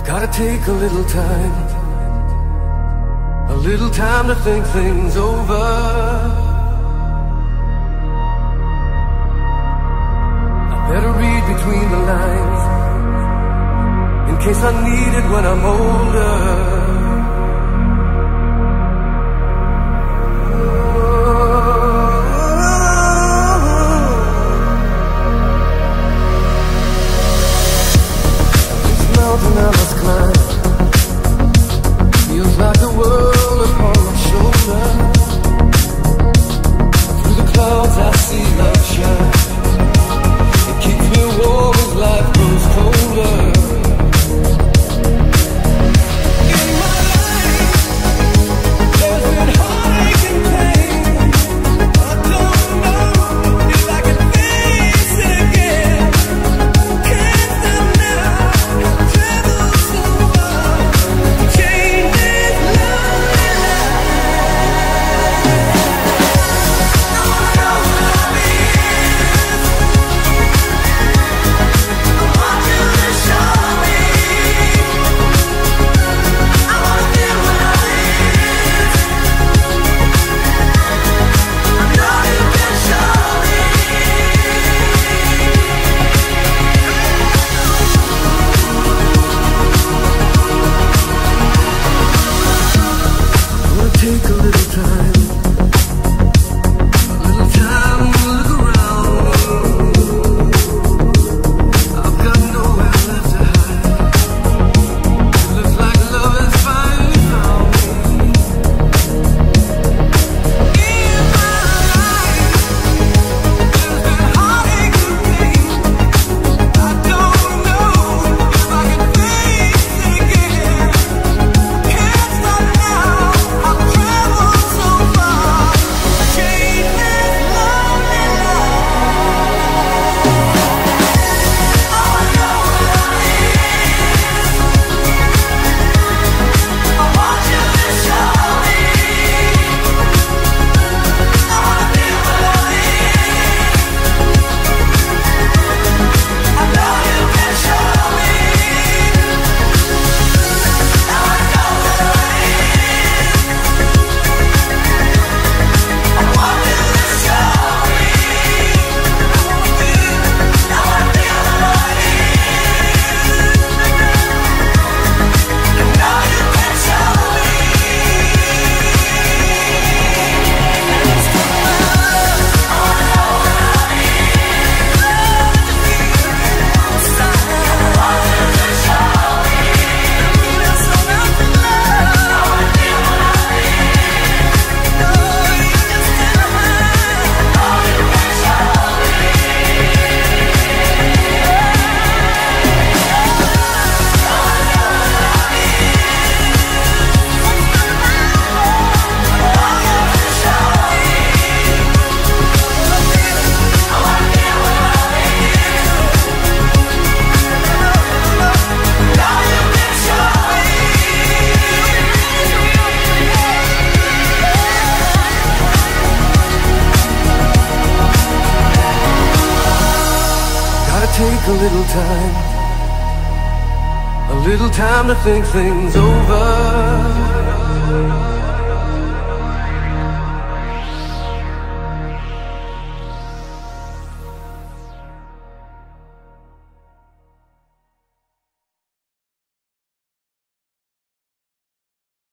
Gotta take a little time to think things over. I better read between the lines in case I need it when I'm older. I must climb. Feels like the world upon my shoulder. Through the clouds I see love shine. It keeps me warm as life grows colder. In my life, there's been heartache and pain. I don't know if I can face it again. Can't stop now. Take a little time to look around. I've got nowhere left to hide. It looks like love has finally found me. In my life, there's been heartache and pain. I don't know if I can face it again. Can't stop now. Take a little time to think things over.